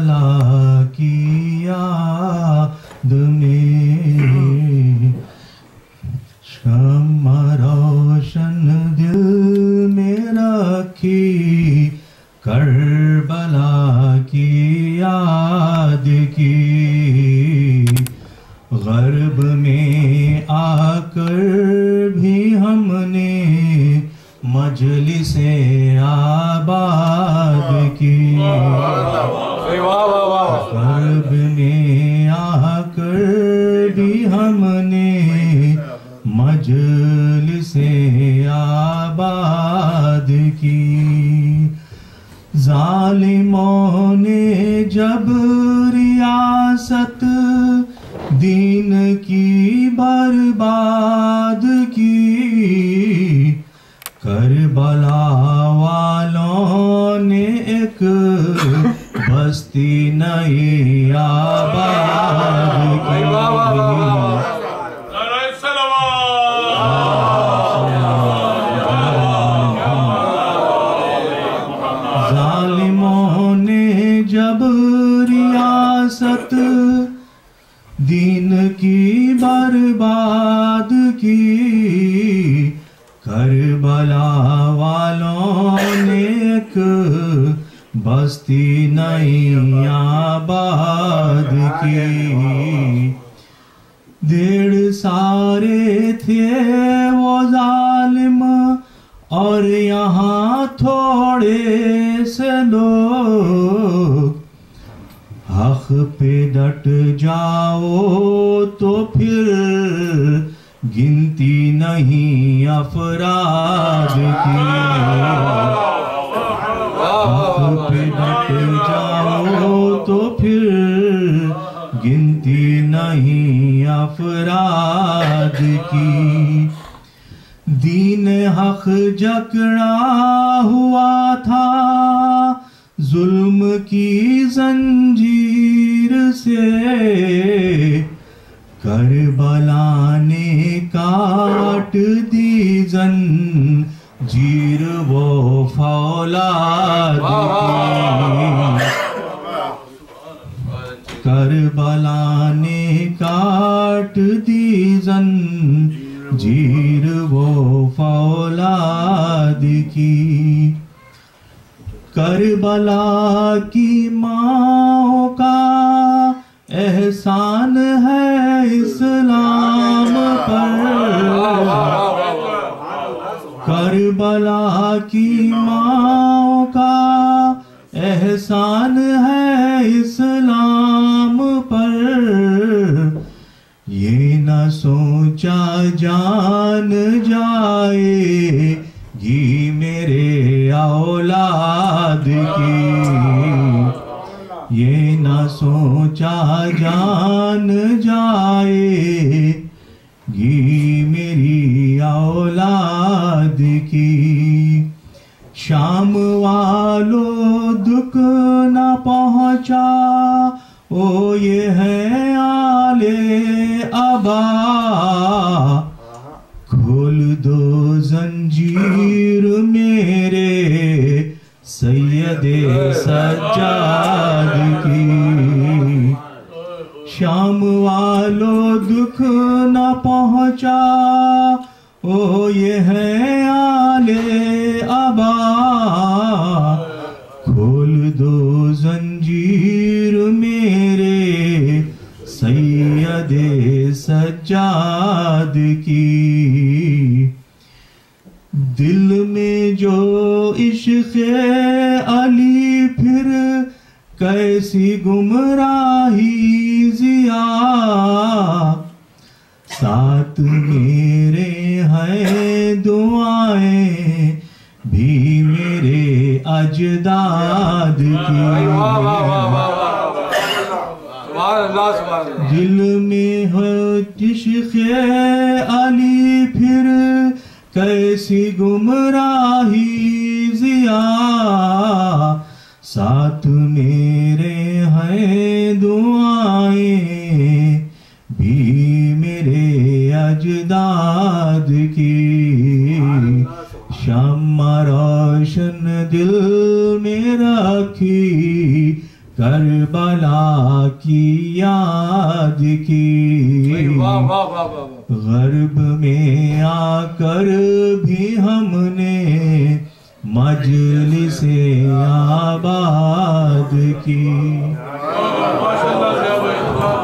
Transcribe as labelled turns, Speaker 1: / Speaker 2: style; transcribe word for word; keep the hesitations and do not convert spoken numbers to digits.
Speaker 1: کربلا کی یاد میں شمع روشن دل میں رکھی کربلا کی یاد کی غرب میں آ کر بھی ہم نے مجلس آباد کی غرب میں آ کر بھی ہم نے مجلس آباد کی ظالموں نے جب ریاست دین کی برباد کی کربلا والوں نے ایک بستی نئی آباد کی ظالموں نے جب ریاست دین کی برباد کی کربلا والوں نے ایک بستی نئی آباد کی ڈیڑھ سارے تھے وہ ظالم اور یہاں تھوڑے سے لوگ حق پہ ڈٹ جاؤ تو پھر گنتی نہیں افراد کی حق پہ ڈٹ جاؤ تو پھر گنتی نہیں افراد کی دین حق جکڑا ہوا تھا ظلم کی زنجیر سے کربلا نے کاٹ دی زنجیر وہ فولاد کی کربلا نے کاٹ دی زنجیر وہ فولاد کی کربلا کی ماں کا احسان ہے اسلام پر کربلا کی ماں کا احسان ہے اسلام پر یہ نہ سوچا جان جائے گی میرے اولاد کی یہ نہ سوچا جان جائے گی میری اولاد کی شام والو دکھ نہ پہنچا او یہ ہے آل ابا کھول دو زنجیر میرے سید سجاد کی شام والو دکھ نہ پہنچا او یہ ہے آل ابا کھول دو زنجیر میرے سید سجاد کی دل میں جو عشق علی پھر کیسی گمراہی ضیا ساتھ میرے ہیں دعائیں بھی میرے اجداد کی دل میں ہے عشق علی پھر کیسی گمراہی ضیا ساتھ میرے ہیں دعائیں بھی میرے اجداد کی شمع روشن دل میں رکھی کربلا کی یاد کی، غرب میں آ کر بھی ہم نے مجلس آباد کی۔